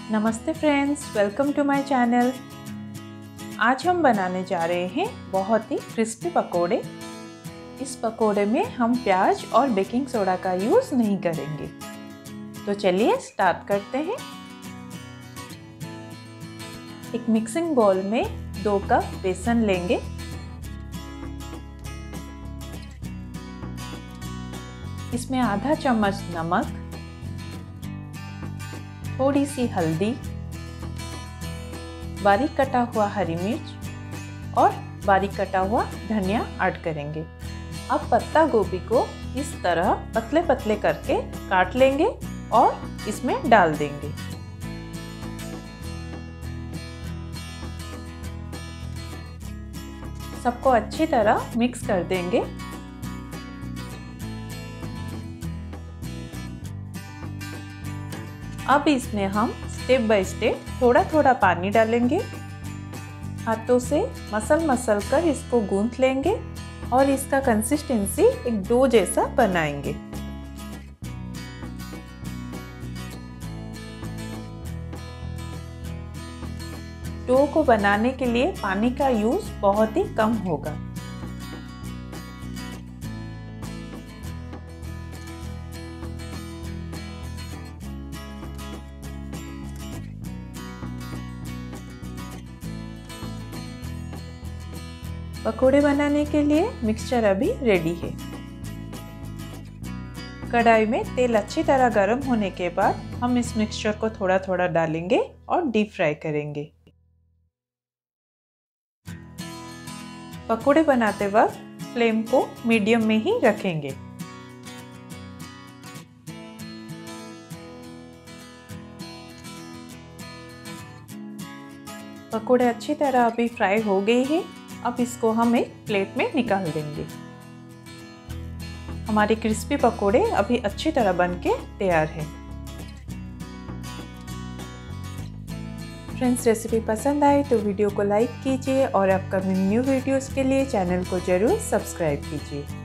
नमस्ते friends, welcome to my channel. आज हम बनाने जा रहे हैं बहुत ही क्रिस्पी पकोड़े। इस पकोड़े में हम प्याज और बेकिंग सोडा का यूज़ नहीं करेंगे। तो चलिए स्टार्ट करते हैं। एक मिक्सिंग बाउल में 2 कप बेसन लेंगे। इसमें आधा चम्मच नमक, थोड़ी सी हल्दी, बारीक कटा हुआ हरी मिर्च और बारीक कटा हुआ धनिया ऐड करेंगे। अब पत्ता गोभी को इस तरह पतले पतले करके काट लेंगे और इसमें डाल देंगे। सबको अच्छी तरह मिक्स कर देंगे। अब इसमें हम स्टेप बाय स्टेप थोड़ा थोड़ा पानी डालेंगे। हाथों से मसल कर इसको गूंथ लेंगे और इसका कंसिस्टेंसी एक डो जैसा बनाएंगे। डो को बनाने के लिए पानी का यूज बहुत ही कम होगा। पकोड़े बनाने के लिए मिक्सचर अभी रेडी है। कढ़ाई में तेल अच्छी तरह गर्म होने के बाद हम इस मिक्सचर को थोड़ा थोड़ा डालेंगे और डीप फ्राई करेंगे। पकोड़े बनाते वक्त फ्लेम को मीडियम में ही रखेंगे। पकोड़े अच्छी तरह अभी फ्राई हो गए हैं। अब इसको हम एक प्लेट में निकाल देंगे। हमारे क्रिस्पी पकोड़े अभी अच्छी तरह बनके तैयार हैं। फ्रेंड्स, रेसिपी पसंद आए तो वीडियो को लाइक कीजिए और अपकमिंग न्यू वीडियोस के लिए चैनल को जरूर सब्सक्राइब कीजिए।